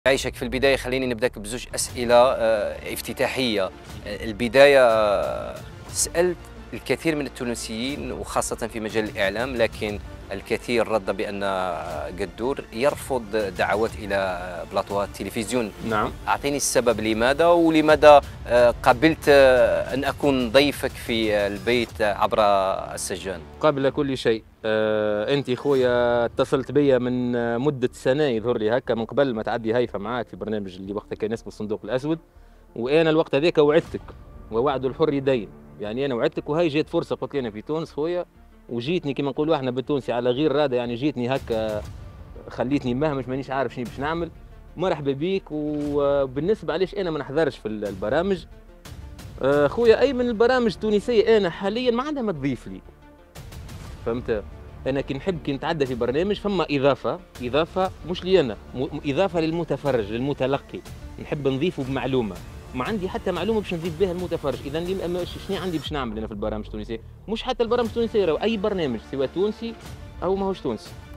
عايشك في البداية خليني نبدأك بزوج أسئلة افتتاحية. البداية سألت الكثير من التونسيين وخاصة في مجال الإعلام، لكن الكثير رد بأن قدور يرفض دعوات إلى بلاطوات التلفزيون. نعم. أعطيني السبب لماذا، ولماذا قبلت أن أكون ضيفك في البيت عبر السجان؟ قبل كل شيء انت خويا اتصلت بيا من مده سنه يظهر لي هكا، من قبل ما تعدي هيفا معاك في برنامج اللي وقتها كان اسمه الصندوق الاسود، وانا الوقت هذاك وعدتك، ووعد الحر يدين. يعني انا وعدتك وهي جات فرصه، قلت لي انا في تونس خويا، وجيتني كما نقولوا احنا بالتونسي على غير راده، يعني جيتني هكا خليتني مهمش مانيش عارف شنو باش نعمل. مرحبا بيك. وبالنسبه علاش انا ما نحضرش في البرامج، خويا اي من البرامج التونسيه انا حاليا ما عندها ما تضيف لي، فهمت؟ انا كي نحب كي نتعدى في برنامج فما اضافه مش لي انا، اضافه للمتفرج للمتلقي، نحب نضيفه بمعلومه، ما عندي حتى معلومه باش نضيف بها المتفرج. اذا شنو عندي باش نعمل انا في البرامج التونسيه؟ مش حتى البرامج التونسيه، اي برنامج سواء تونسي او ماهوش تونسي.